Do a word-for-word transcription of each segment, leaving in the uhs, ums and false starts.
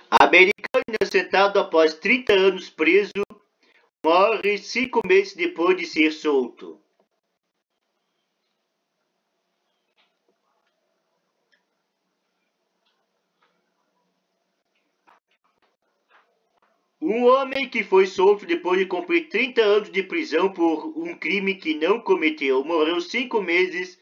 Americano inocentado após trinta anos preso morre cinco meses depois de ser solto. Um homem que foi solto depois de cumprir trinta anos de prisão por um crime que não cometeu morreu cinco meses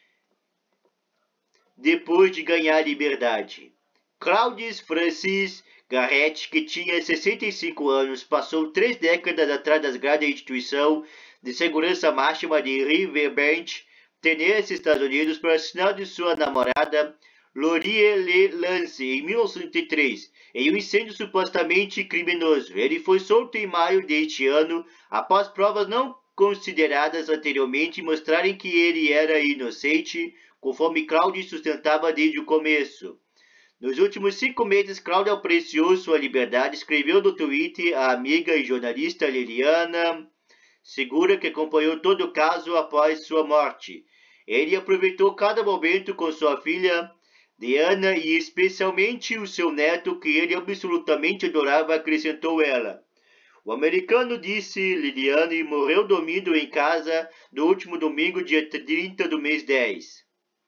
depois de ganhar liberdade. Claudius Francis Garrett, que tinha sessenta e cinco anos, passou três décadas atrás das grades da instituição de segurança máxima de Riverbank, Tennessee, Estados Unidos, por assassinato de sua namorada Lorie Le Lance em mil novecentos e três, em um incêndio supostamente criminoso. Ele foi solto em maio deste ano, após provas não consideradas anteriormente mostrarem que ele era inocente, conforme Claudio sustentava desde o começo. Nos últimos cinco meses, Claudio apreciou sua liberdade, escreveu no Twitter a amiga e jornalista Liliana Segura, que acompanhou todo o caso após sua morte. Ele aproveitou cada momento com sua filha Diana e especialmente o seu neto, que ele absolutamente adorava, acrescentou ela. O americano, disse Liliane, morreu dormindo em casa no último domingo, dia trinta do mês dez.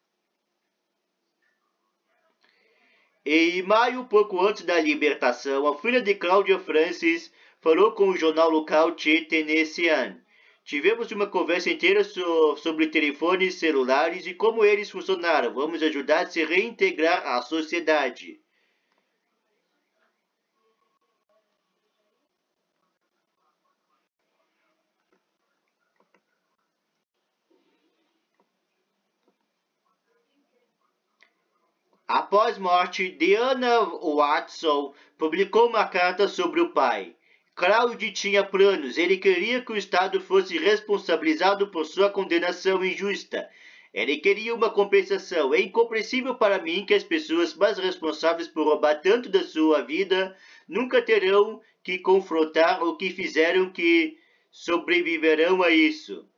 Em maio, pouco antes da libertação, a filha de Claudia Francis falou com o jornal local The Tennessean. Tivemos uma conversa inteira so sobre telefones celulares e como eles funcionaram. Vamos ajudar a se reintegrar à sociedade. Após morte, Diana Watson publicou uma carta sobre o pai. Claude tinha planos, ele queria que o Estado fosse responsabilizado por sua condenação injusta. Ele queria uma compensação. É incompreensível para mim que as pessoas mais responsáveis por roubar tanto da sua vida nunca terão que confrontar o que fizeram, que sobreviverão a isso.